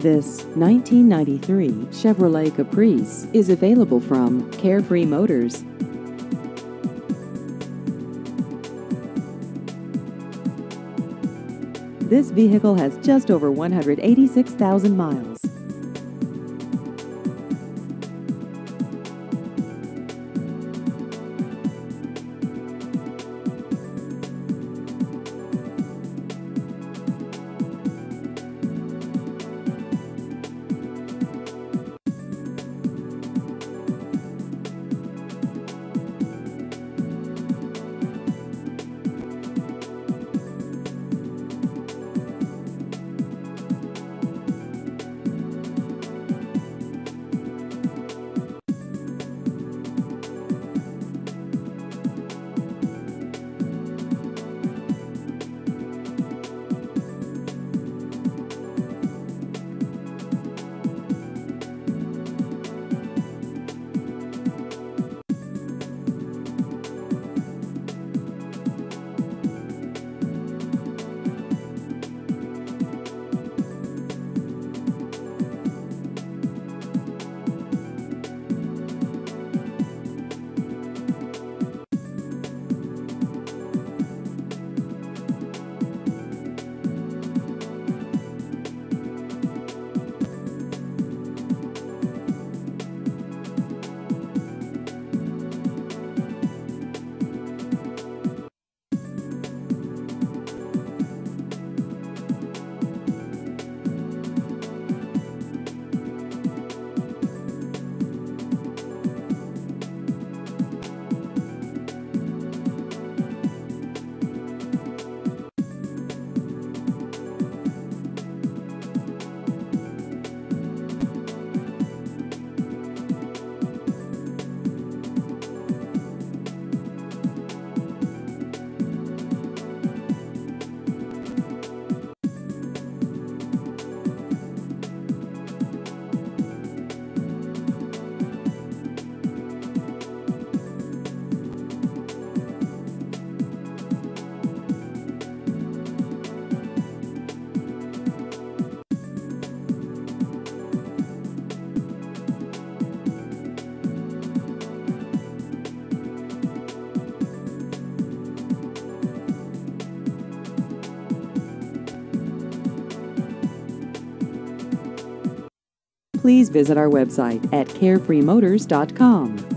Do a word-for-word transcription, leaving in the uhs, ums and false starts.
This nineteen ninety-three Chevrolet Caprice is available from Carefree Motors. This vehicle has just over one hundred eighty-six thousand miles. Please visit our website at carefree motors dot com.